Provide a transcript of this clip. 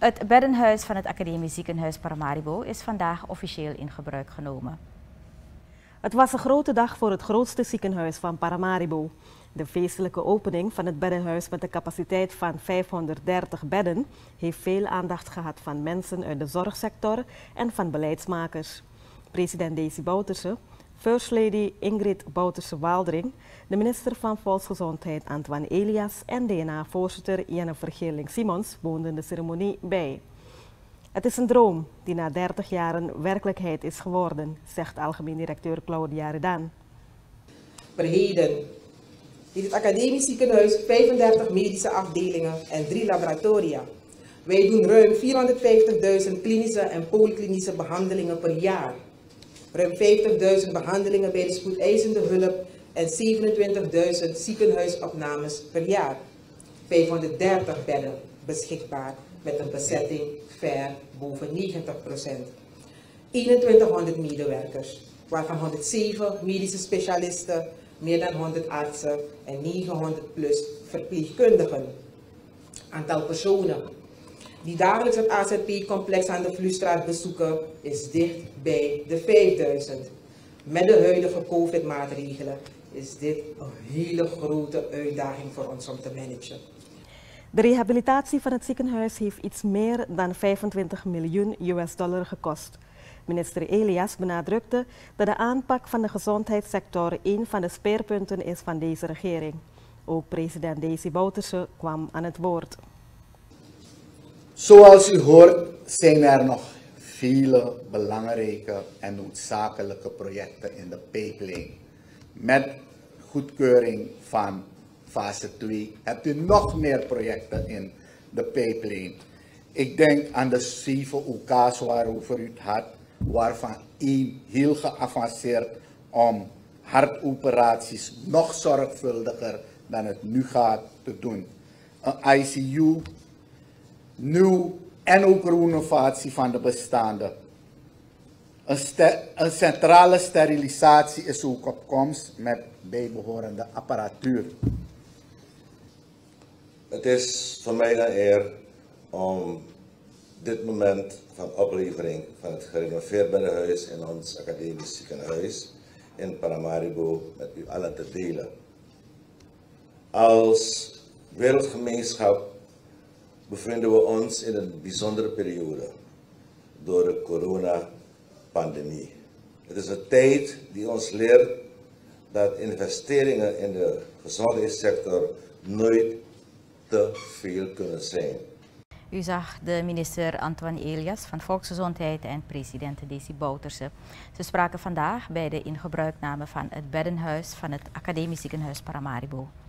Het beddenhuis van het Academisch Ziekenhuis Paramaribo is vandaag officieel in gebruik genomen. Het was een grote dag voor het grootste ziekenhuis van Paramaribo. De feestelijke opening van het beddenhuis met een capaciteit van 530 bedden heeft veel aandacht gehad van mensen uit de zorgsector en van beleidsmakers. President Desi Bouterse, First Lady Ingrid Bouterse-Waldering, de minister van Volksgezondheid Antoine Elias en DNA-voorzitter Jennifer Geerling-Simons woonden de ceremonie bij. Het is een droom die na 30 jaren werkelijkheid is geworden, zegt algemeen directeur Claudia Redan. Per heden heeft het Academisch Ziekenhuis 35 medische afdelingen en 3 laboratoria. Wij doen ruim 450.000 klinische en polyklinische behandelingen per jaar. Ruim 50.000 behandelingen bij de spoedeisende hulp en 27.000 ziekenhuisopnames per jaar. 530 bedden beschikbaar met een bezetting ver boven 90%. 2100 medewerkers, waarvan 107 medische specialisten, meer dan 100 artsen en 900 plus verpleegkundigen. Aantal personen die dagelijks het AZP-complex aan de Vlustraat bezoeken is dicht bij de 5000. Met de huidige COVID-maatregelen is dit een hele grote uitdaging voor ons om te managen. De rehabilitatie van het ziekenhuis heeft iets meer dan 25 miljoen US$ gekost. Minister Elias benadrukte dat de aanpak van de gezondheidssector een van de speerpunten is van deze regering. Ook president Desi Bouterse kwam aan het woord. Zoals u hoort zijn er nog vele belangrijke en noodzakelijke projecten in de pipeline. Met goedkeuring van fase 2 hebt u nog meer projecten in de pipeline. Ik denk aan de 7 OK's waarover u het had, waarvan 1 heel geavanceerd om hartoperaties nog zorgvuldiger dan het nu gaat te doen. Een ICU, nieuw en ook renovatie van de bestaande. Een centrale sterilisatie is ook op komst met bijbehorende apparatuur. Het is voor mij een eer om dit moment van oplevering van het gerenoveerd beddenhuis in ons academisch ziekenhuis in Paramaribo met u allen te delen. Als wereldgemeenschap bevinden we ons in een bijzondere periode door de coronapandemie. Het is een tijd die ons leert dat investeringen in de gezondheidssector nooit te veel kunnen zijn. U zag de minister Antoine Elias van Volksgezondheid en president Desi Bouterse. Ze spraken vandaag bij de ingebruikname van het beddenhuis van het Academisch Ziekenhuis Paramaribo.